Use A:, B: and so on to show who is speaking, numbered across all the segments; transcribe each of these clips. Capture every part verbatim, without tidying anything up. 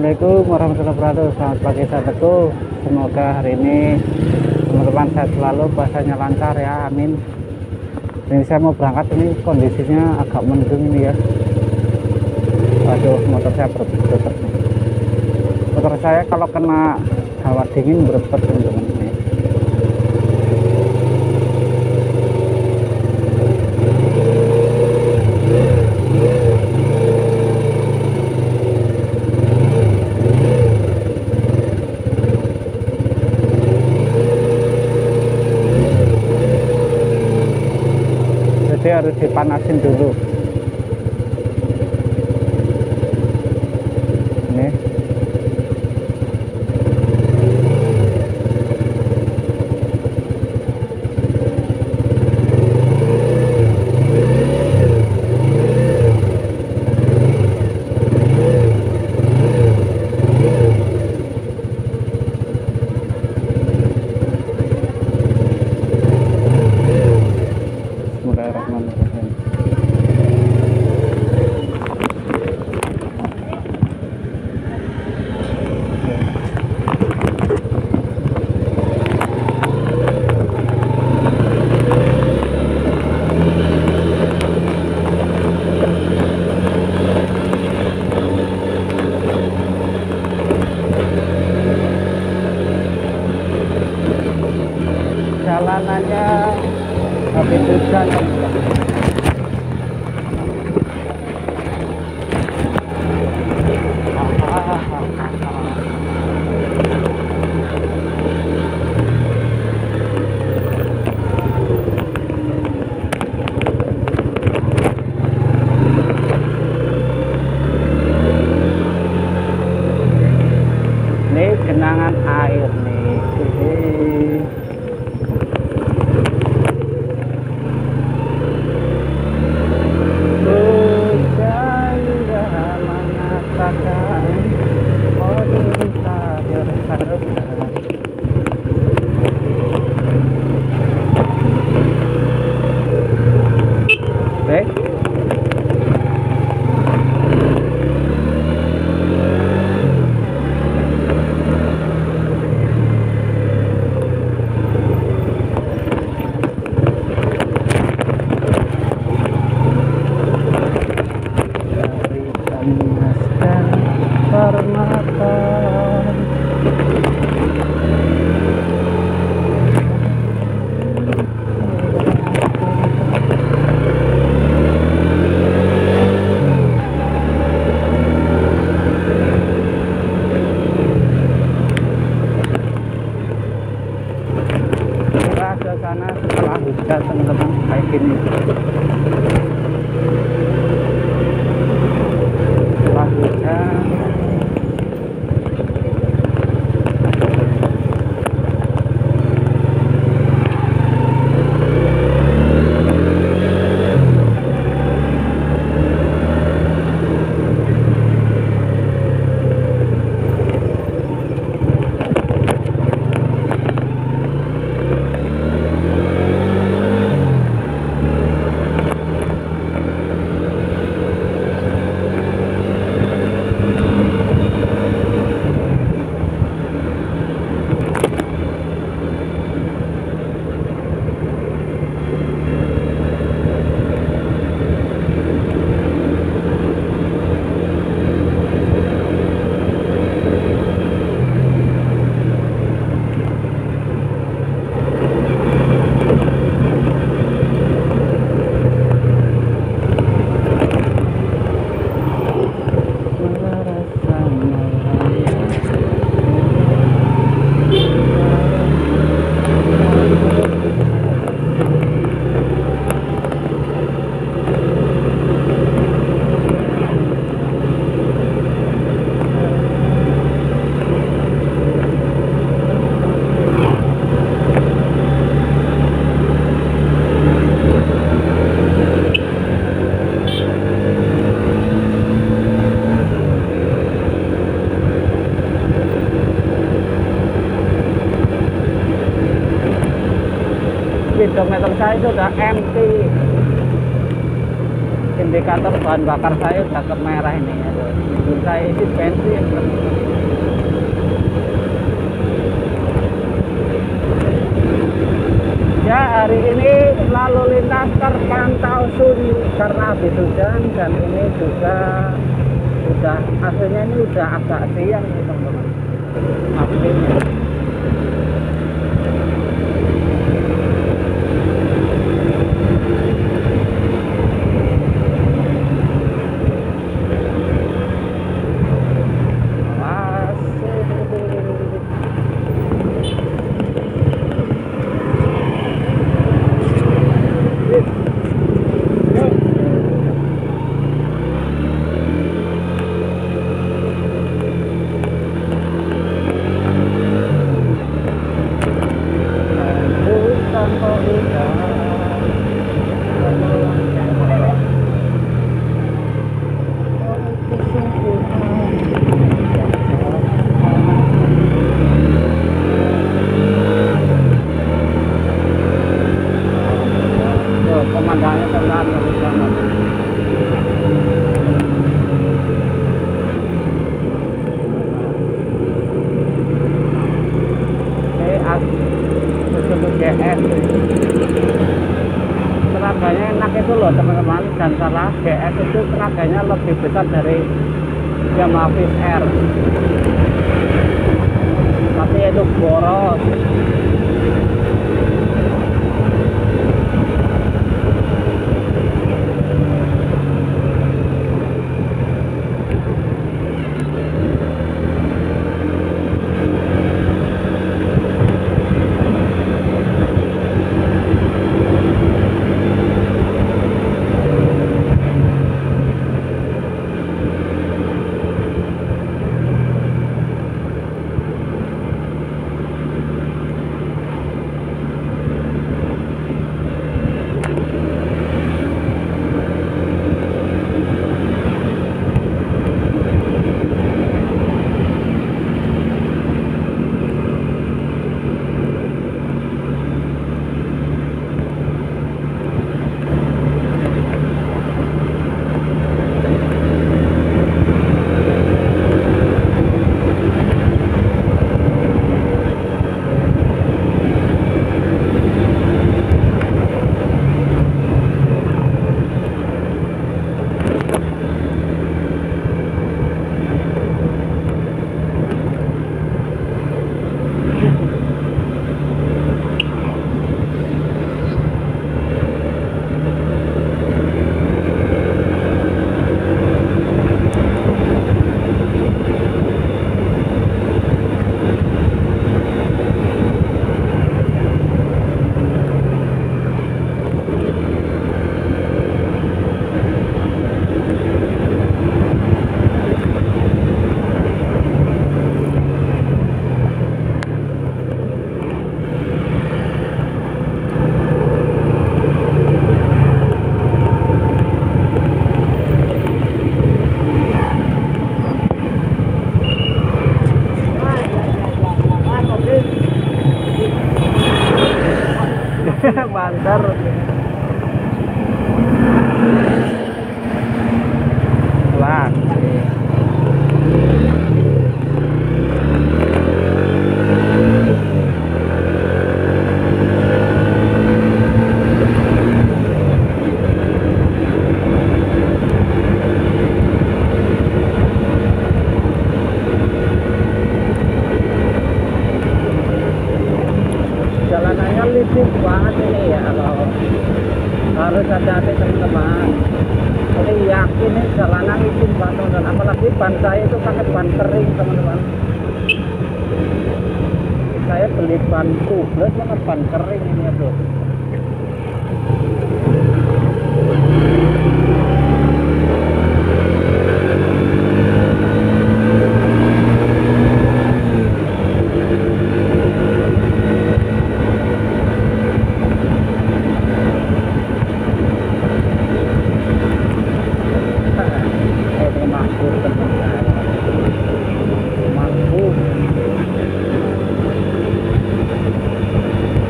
A: Assalamualaikum warahmatullahi wabarakatuh. Selamat pagi sahabatku. Semoga hari ini teman-teman sehat selalu, puasanya lancar ya, amin. Ini saya mau berangkat, ini kondisinya agak mendung ini ya. Waduh, motor saya berputar. Motor saya kalau kena hawa dingin berepet teman-teman ini. Jadi harus dipanasin dulu. Ini Bismillahirrahmanirrahim. Jalanannya habis hujan. Ini genangan air nih. Sana setelah hujan teman-teman kayak gini, setelah hujan speedometer saya itu udah empty. indikator bahan bakar saya udah ke merah ini. Aduh, mobil saya isi bensin. Ya, hari ini lalu lintas terpantau sunyi karena habis hujan, dan ini juga udah aslinya ini udah agak siang nih teman-teman. Aslinya. Pemandangannya terlihat bagus banget. Ini disebut G S. Tenaganya enak itu loh teman-teman, dan salah G S itu tenaganya lebih besar dari Yamaha Fish Air, tapi itu boros. Banter. Wah. Jalanannya licin banget ini ya, kalau harus hati-hati teman-teman. Ini yakin nih jalanan licin banget, dan apalagi ban saya itu pakai ban kering teman-teman. Saya beli ban tubeless banget, ban kering ini ya bro.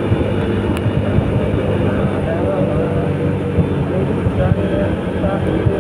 A: Mampu.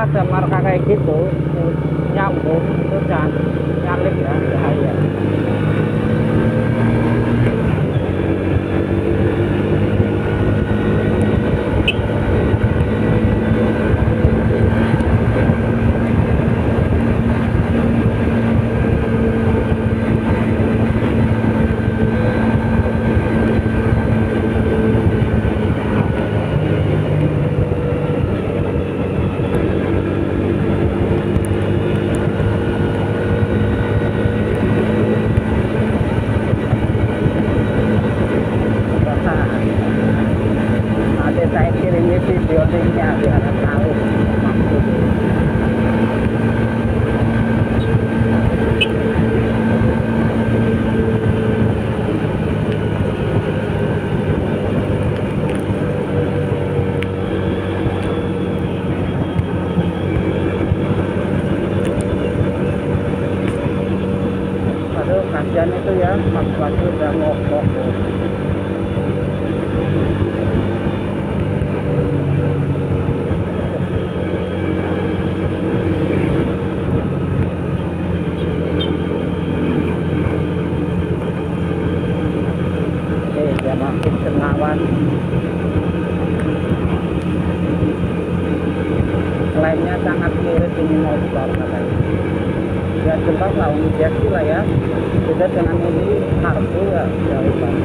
A: kalau ada marka kayak gitu nyambung itu jangan nyalip ya, bahaya. Kasihan itu ya, pagi-pagi udah ngokok. Oke, dia makin senawan. Klaimnya sangat mirip ini motor katanya. Ya jelas lah Unijaki lah ya, beda dengan ini kartu ya jauh banget.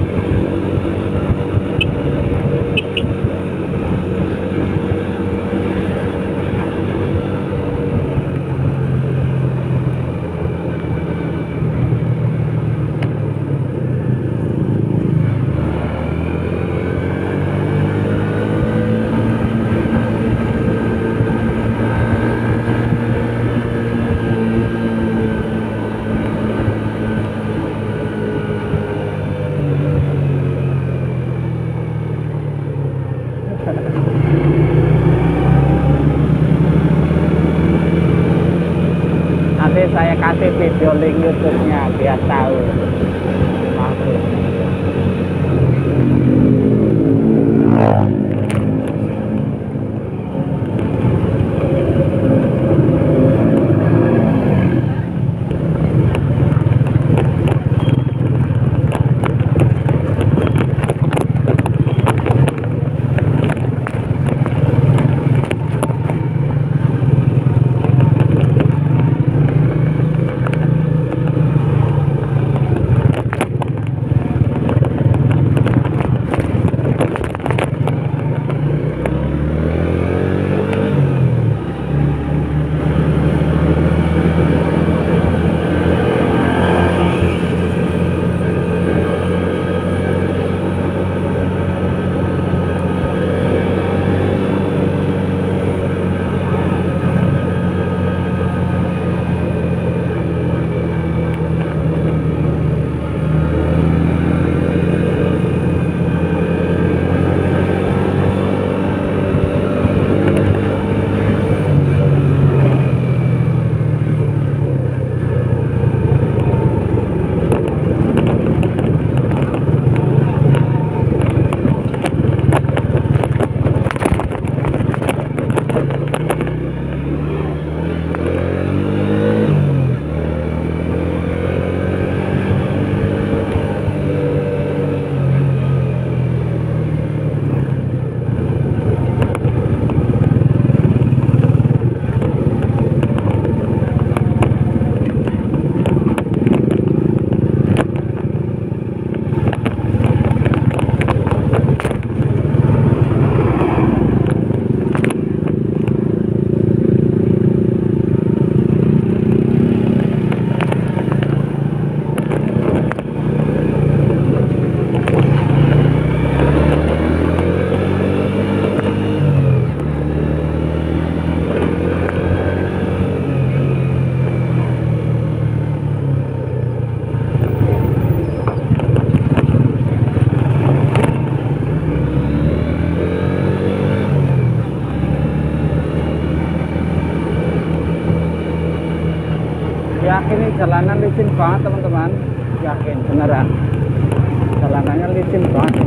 A: Nanti saya kasih video link YouTube-nya biar tahu. Maksud. Yakin ini jalanan licin banget teman-teman, yakin beneran jalanannya licin banget.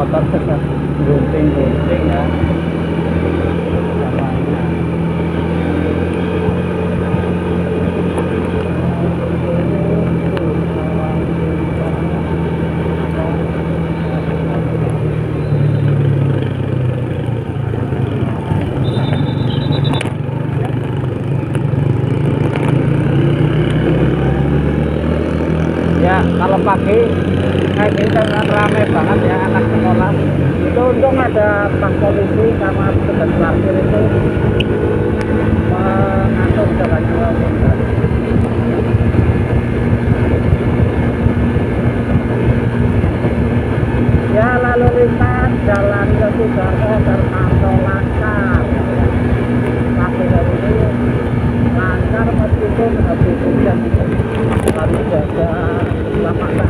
A: motor tetap gunting-gunting ya namanya. Ya kalau pagi kayak gini kan rame banget ya anak sekolah. Itu untung ada pas polisi sama petugas parkir itu mengatur jalannya lalu lintas. Ya lalu lintas jalan ke Sudarso terpantau lancar. Pagi hari ini lancar meskipun habis hujan harus jaga lama kan.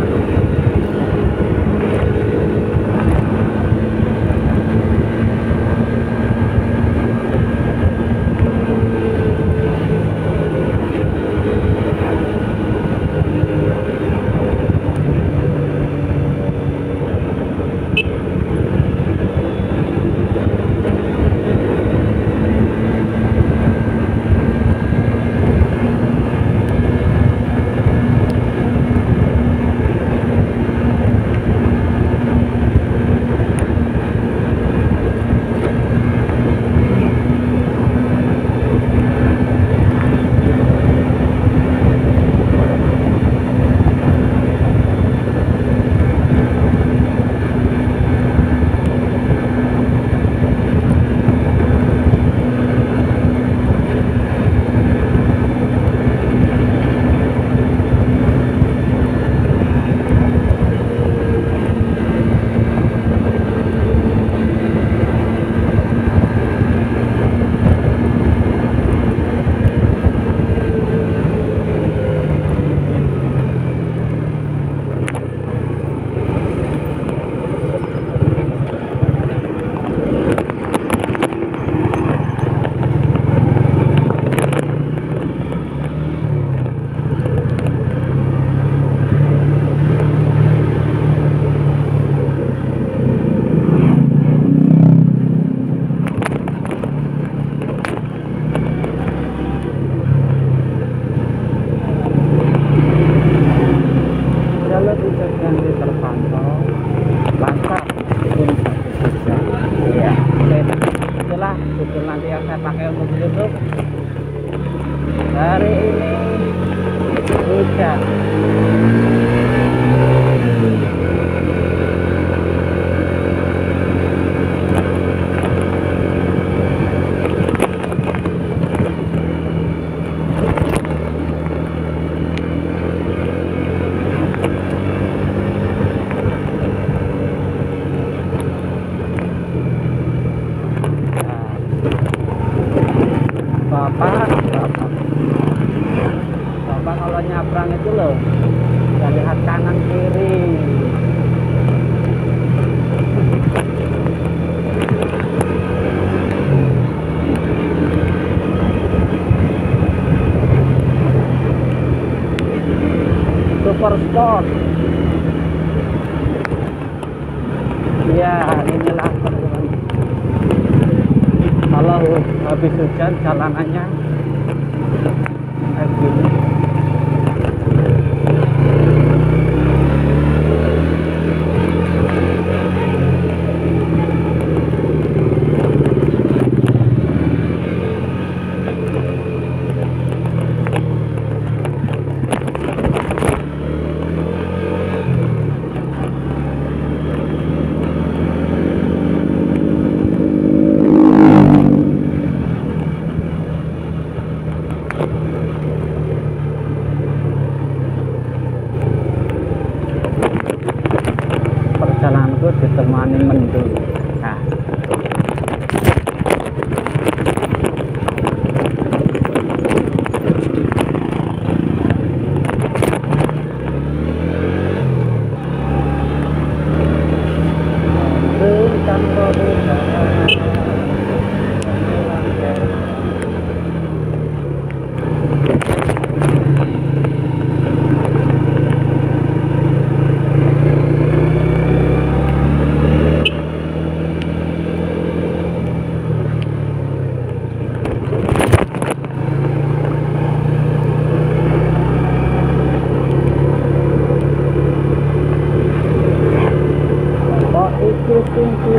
A: Nanti yang saya pakai untuk YouTube hari ini hujan. Bapak, bapak, bapak kalau nyabrang itu loh, nggak lihat kanan kiri. Super sport. Ya, inilah teman-teman. Kalau habis hujan jalanannya kayak gini. Perjalananku ditemani mendung. Nah, sungguh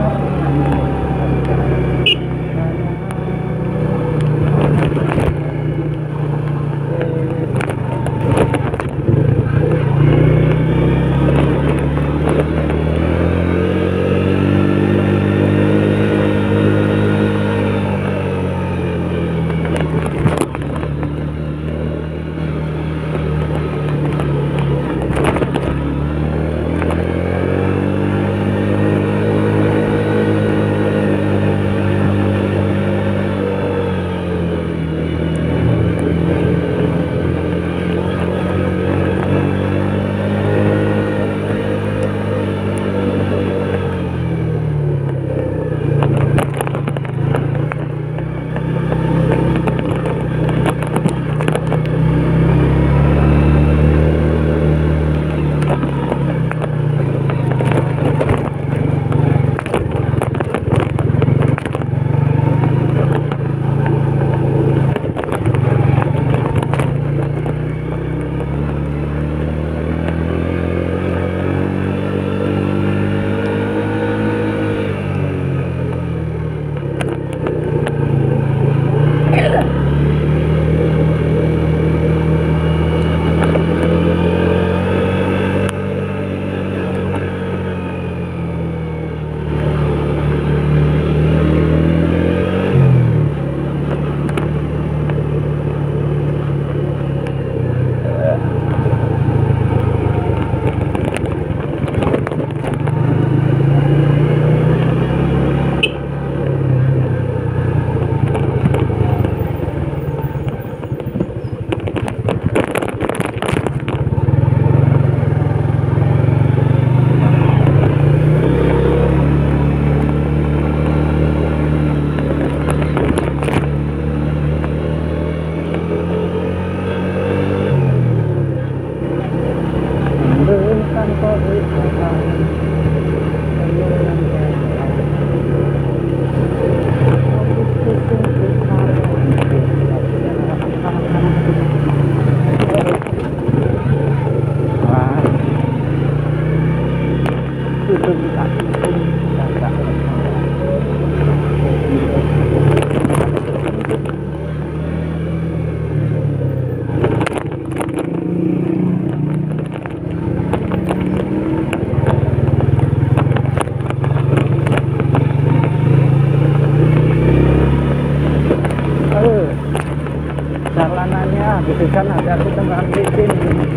A: jalanannya gitu kan, ada aku tembakan licin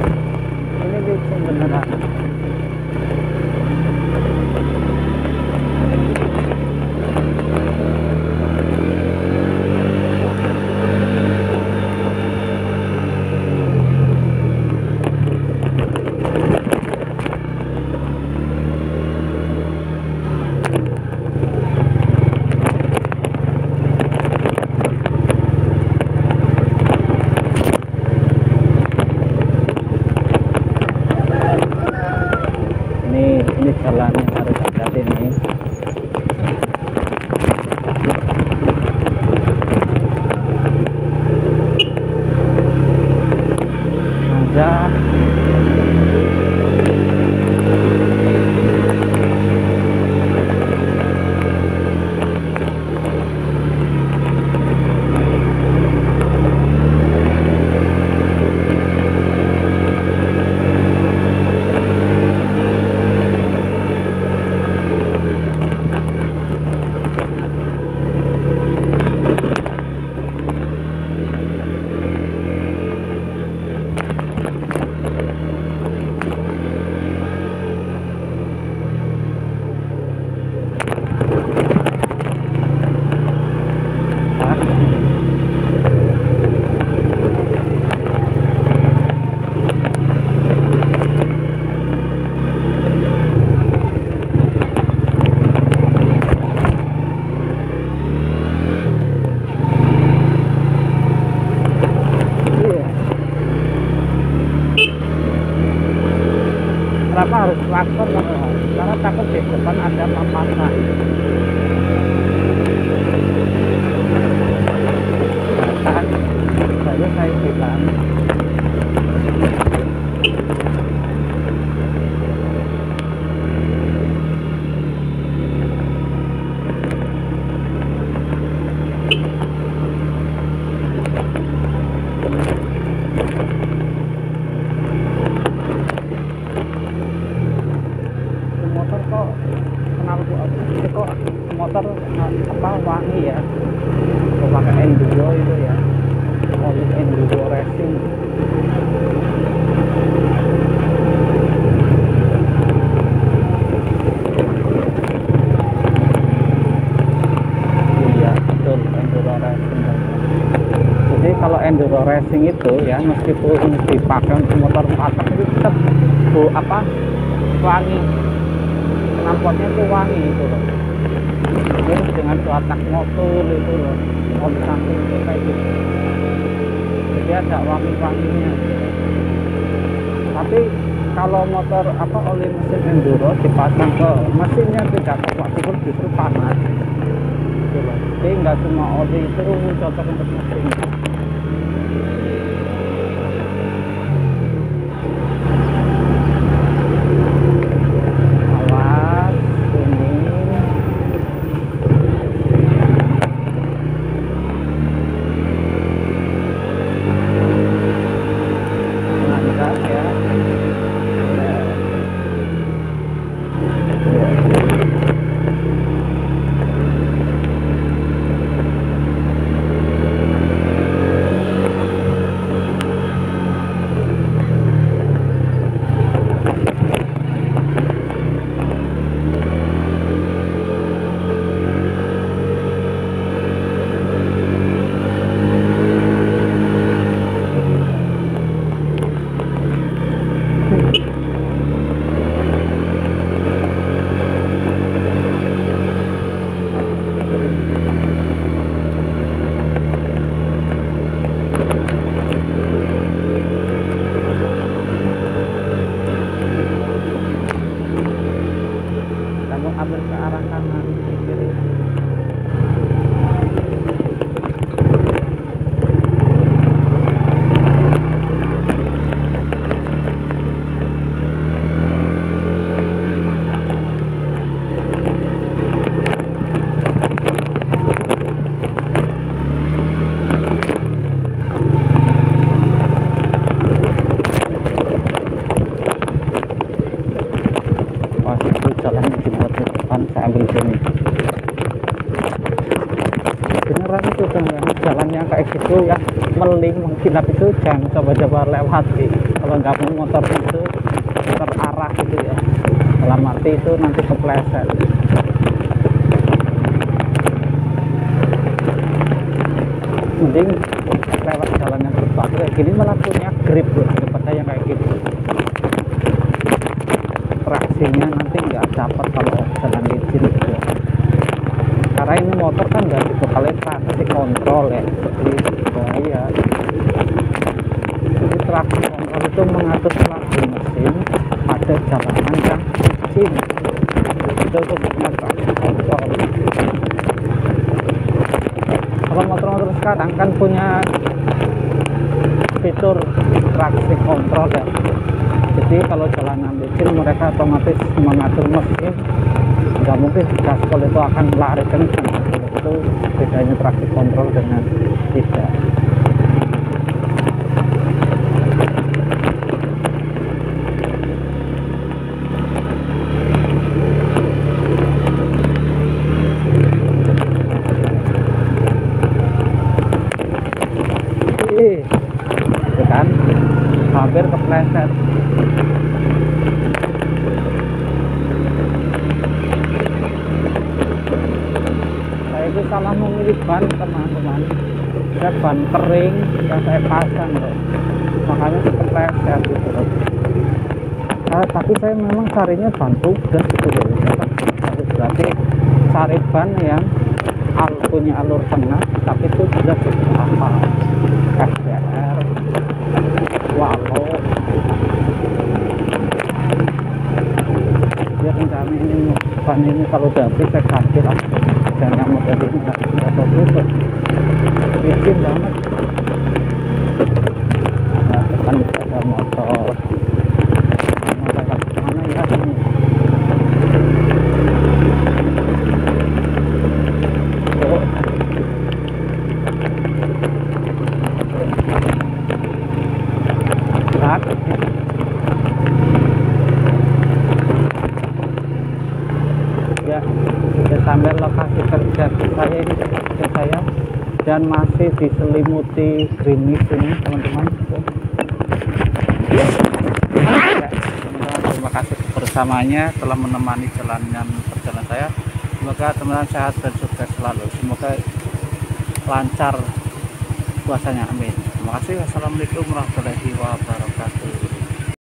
A: ini licin beneran. Ini jalan yang harus hati-hati nih. Nanjak. Kenapa harus klakson? Karena takut di depan ada papasan. Nah, saya saya bilang enduro racing itu ya, meskipun dipakai untuk motor empat tak itu tetap bu apa wangi, knalpotnya itu wangi itu loh. Mungkin dengan cuatak motor itu loh, mobil samping itu kayak gitu, jadi ada wangi-wanginya. Tapi kalau motor apa oli mesin enduro dipasang ke mesinnya tidak kompatibel, justru panas gitu loh. Jadi nggak semua oli itu cocok untuk mesin. Awas ini lancar ya. Ambil ke arah kanan ke kiri. Jalannya dibuat di depan, saya ambil sini. Beneran itu teman, jalan yang kayak gitu ya meling mengkilap itu jangan coba-coba lewati. Kalau nggak mau motor itu terarah gitu ya, dalam arti itu nanti kepleset. Mending lewat jalan yang berbatu kayak gini malah punya grip loh, daripada yang kayak gitu. Traksinya nanti nggak dapat kalau jalan licin gitu. Karena ini motor kan nggak dibekali traksi kontrol ya, jadi bahaya. Jadi traksi kontrol itu mengatur laju mesin pada jalanan yang licin. Itu untuk traksi kontrol. Kalau motor-motor sekarang kan punya fitur traksi kontrol ya. Jadi kalau jalanan licin mereka otomatis mengatur mesin, nggak mungkin gaspol itu akan lari kencang. Itu bedanya traksi kontrol dengan tidak. Ih, itu kan hampir kepleset. Itu salah memilih ban teman-teman, ya ban kering yang saya pasang loh, makanya kepleset gitu loh. Nah, tapi saya memang carinya ban tugas gitu loh, berarti cari ban yang al punya alur tengah tapi itu sudah apa F D R Walo ya. Rencana ini ban ini kalau udah habis saya ganti lah, dan yang model ini nggak bagus, licin banget. Nah, depan ada motor, motor mana ya ini? Oh. Berat. Ya, ya sampai lokasi kerja saya ini kerja saya dan masih diselimuti gerimis ini teman-teman. Ya, teman-teman terima kasih bersamanya telah menemani jalanan perjalanan saya. Semoga teman-teman sehat dan sukses selalu, semoga lancar puasanya, amin. Terima kasih. Wassalamualaikum warahmatullahi wabarakatuh.